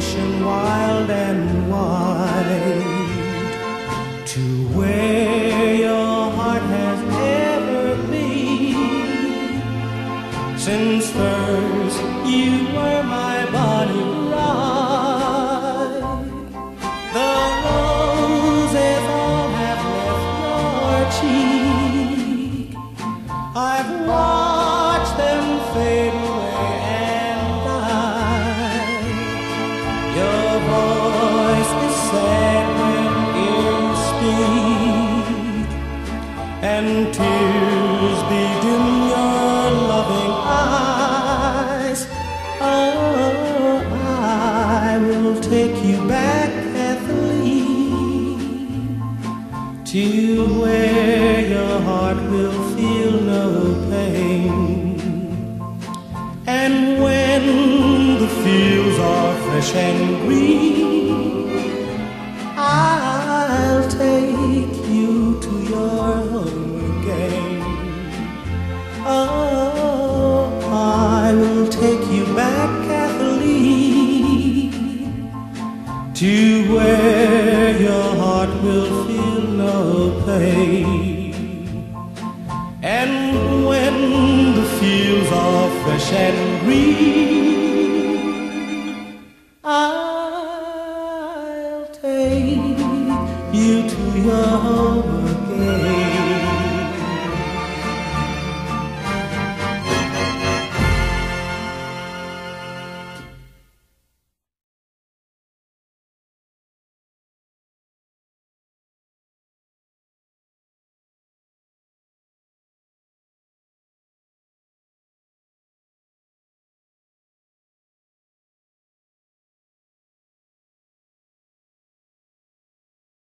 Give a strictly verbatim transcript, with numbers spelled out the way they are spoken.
ocean wild and wide, to where your heart has ever been. Since first you were my body bride, the roses all have left your cheek. I've watched them fade away and die. Your voice is sad when you speak, and tears bedim your loving eyes. Oh, I will take you back, Kathleen, to where your heart will feel no pain. And when the fields are fresh and green, I'll take you to your home again. Oh, I will take you back, Kathleen, to where your heart will feel no pain. And when the fields are fresh and green,